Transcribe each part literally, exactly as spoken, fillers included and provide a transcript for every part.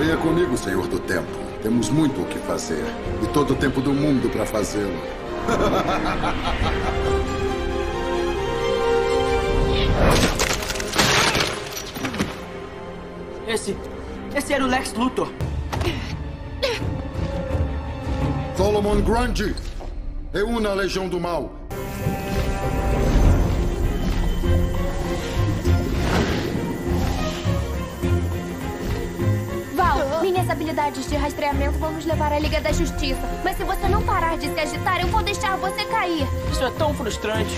Venha comigo, Senhor do Tempo. Temos muito o que fazer. E todo o tempo do mundo para fazê-lo. Esse... Esse era o Lex Luthor. Solomon Grundy, reúna a Legião do Mal. Val, minhas habilidades de rastreamento vão nos levar à Liga da Justiça. Mas se você não parar de se agitar, eu vou deixar você cair. Isso é tão frustrante.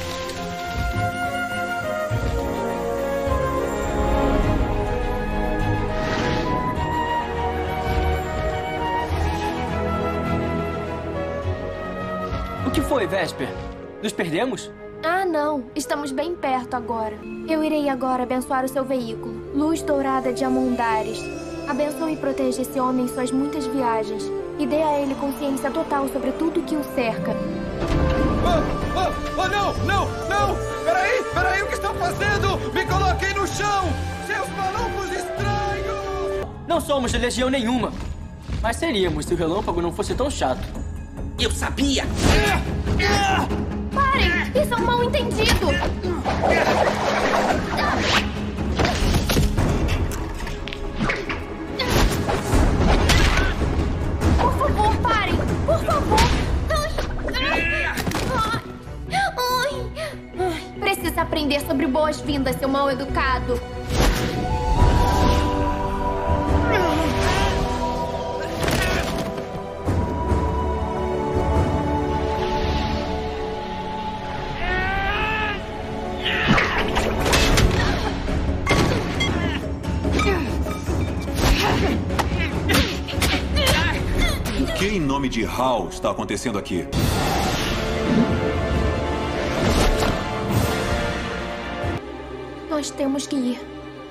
O que foi, Vesper? Nos perdemos? Ah, não. Estamos bem perto agora. Eu irei agora abençoar o seu veículo. Luz dourada de Amundares. Abençoe e proteja esse homem em suas muitas viagens. E dê a ele consciência total sobre tudo que o cerca. Oh, oh, oh, não, não, não! Peraí, peraí, o que estão fazendo? Me coloquem no chão! Seus malucos estranhos! Não somos de legião nenhuma. Mas seríamos se o relâmpago não fosse tão chato. Eu sabia! Parem! Isso é um mal-entendido! Por favor, parem! Por favor! Precisa aprender sobre boas-vindas, seu mal-educado! O que em nome de Hal está acontecendo aqui? Nós temos que ir.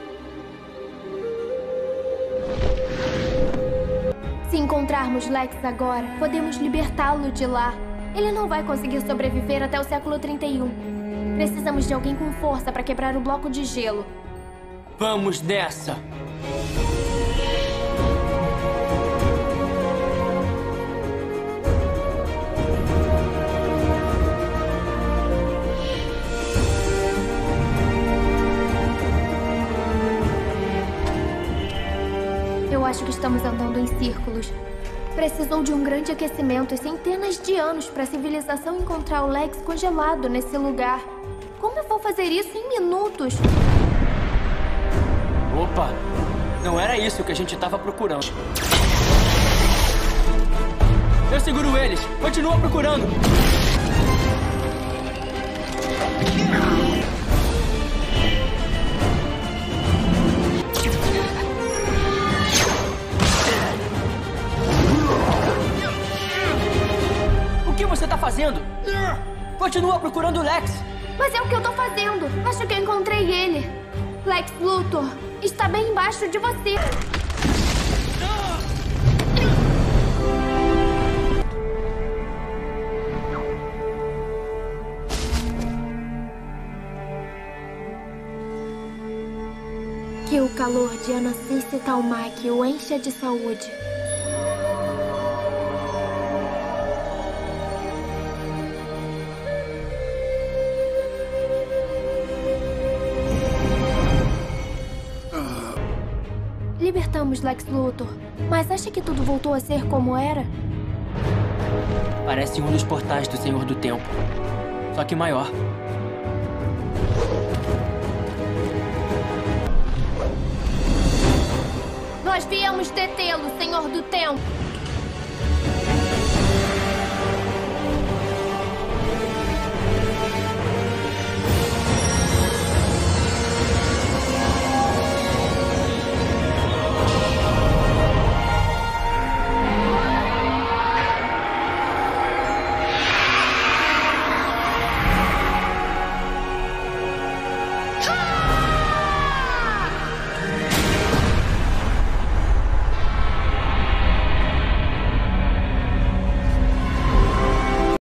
Se encontrarmos Lex agora, podemos libertá-lo de lá. Ele não vai conseguir sobreviver até o século trinta e um. Precisamos de alguém com força para quebrar o bloco de gelo. Vamos nessa! Eu acho que estamos andando em círculos. Precisou de um grande aquecimento e centenas de anos para a civilização encontrar o Lex congelado nesse lugar. Como eu vou fazer isso em minutos? Opa! Não era isso que a gente estava procurando. Eu seguro eles! Continua procurando! O que você está fazendo? Continua procurando o Lex! Mas é o que eu tô fazendo. Acho que eu encontrei ele. Lex Luthor está bem embaixo de você. Que o calor de Anacice Talmak o encha de saúde. Libertamos Lex Luthor, mas acha que tudo voltou a ser como era? Parece um dos portais do Senhor do Tempo, só que maior. Nós viemos detê-lo, Senhor do Tempo.